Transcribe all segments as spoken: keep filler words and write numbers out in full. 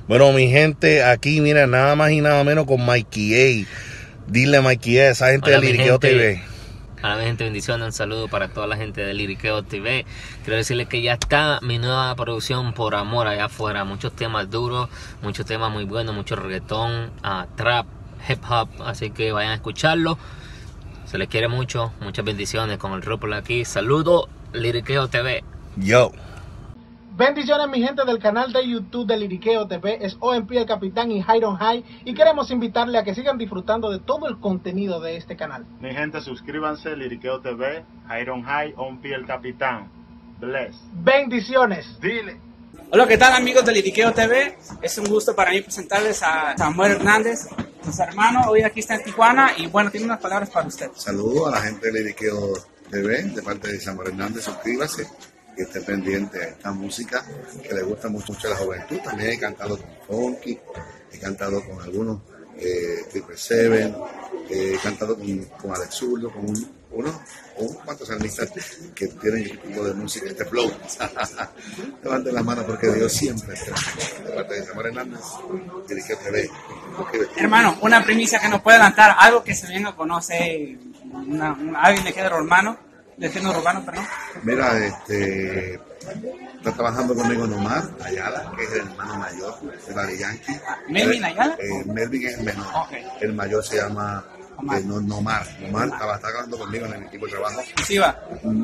Bueno, mi gente, aquí mira, nada más y nada menos con Mikey A. Dile Mikey A, esa gente Hola, de mi Liriqueo gente. T V. Hola mi gente, bendiciones, un saludo para toda la gente de Liriqueo T V. Quiero decirles que ya está mi nueva producción Por Amor allá afuera. Muchos temas duros, muchos temas muy buenos, mucho reggaetón, uh, trap, hip hop. Así que vayan a escucharlo. Se les quiere mucho, muchas bendiciones con el Rupert aquí. Saludo, Liriqueo T V. Yo. Bendiciones mi gente del canal de YouTube de Liriqueo T V, es O M P el Capitán y Iron High, y queremos invitarle a que sigan disfrutando de todo el contenido de este canal. Mi gente, suscríbanse, Liriqueo T V, Iron High, O M P el Capitán. Bless. Bendiciones. Dile. Hola, ¿qué tal amigos de Liriqueo T V? Es un gusto para mí presentarles a Samuel Hernández, nuestro hermano, hoy aquí está en Tijuana y bueno, tiene unas palabras para usted. Saludos a la gente de Liriqueo T V, de parte de Samuel Hernández, suscríbase y esté pendiente a esta música que le gusta mucho, mucho a la juventud. También he cantado con Funky, he cantado con algunos, eh, Triple Seven, eh, he cantado con, con Alex Zurdo, con un, unos, unos cuantos artistas que tienen este tipo de música, este flow. Levanten las manos porque Dios siempre está. De parte de Samuel Hernández, Liriqueo T V. Hermano, una primicia que nos puede adelantar, algo que se bien conoce, una, una, alguien de género urbano, de género urbano, perdón. Mira, este, está trabajando conmigo Nomar Ayala, que es el hermano mayor de Daddy Yankee. ¿Melvin Ayala? Eh, Melvin es el menor. Okay. El mayor se llama Omar. eh, no, Nomar. Nomar está, está trabajando conmigo en el equipo de trabajo. Sí, va.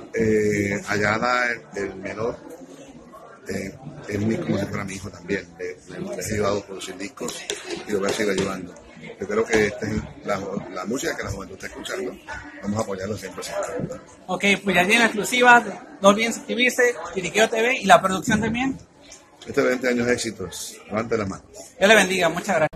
Eh, Ayala, el, el menor, eh, es muy como si fuera mi hijo también. Le, le, le he ayudado a producir discos y lo voy a seguir ayudando. Yo creo que esta es la, la música que la juventud está escuchando. Vamos a apoyarlo siempre. siempre. Ok, pues ya tiene exclusiva, no olviden suscribirse, Liriqueo T V y la producción también. Este veinte años de éxitos, levante la mano. Dios le bendiga, muchas gracias.